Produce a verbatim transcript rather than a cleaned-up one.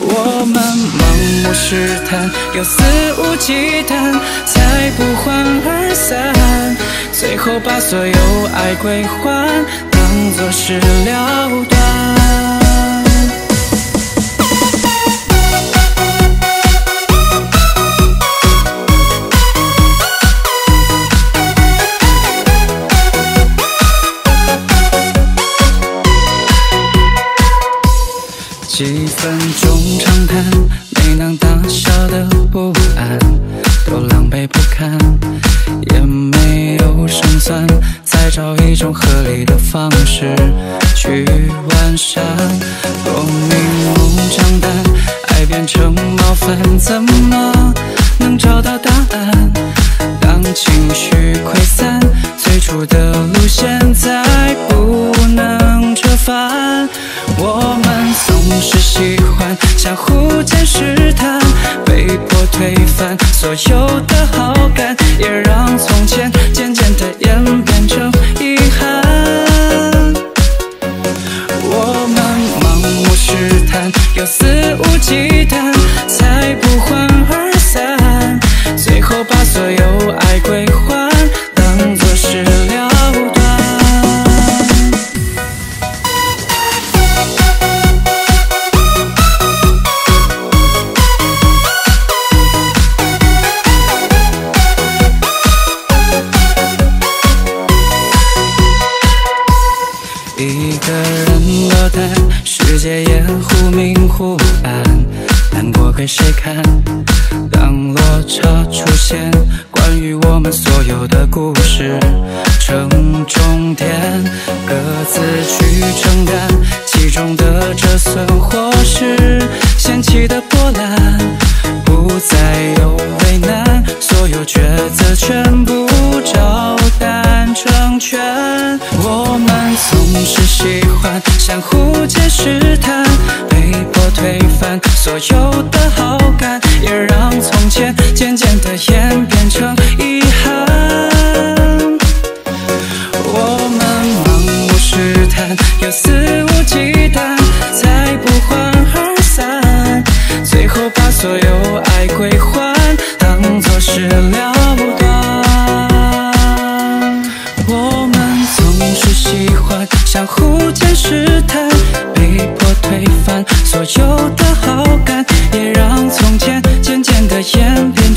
我们盲目试探，又肆无忌惮，才不欢而散，最后把所有爱归还，当作是了断。几分钟长谈，没能大小的不安都狼狈不堪，也没有胜算，再找一种合理的方式去完善。若明目张胆，爱变成冒犯，怎么能找到答案？当情绪溃散，最初的路线再不能折返。我们总是喜欢相互间试探，被迫推翻所有的好感，也让从前渐渐的演变成遗憾。我们盲目试探，又肆无忌惮，才不欢而散，最后把所有爱归还，当作是了断。一个人落单，世界也忽明忽暗，难过给谁看？当落差出现，关于我们所有的故事成终点，各自去承担其中的折损或是掀起的波澜，不再有为难，所有抉择全部照单成全。我们总是喜欢相互间试探，被迫推翻所有的好感，也让从前渐渐的演变成遗憾。我们盲目试探，又肆无忌惮，才不欢而散，最后把所有爱归还，当作是了断。我们总是喜欢相互间试探，被迫推翻所有的好感，也让从前渐渐的演变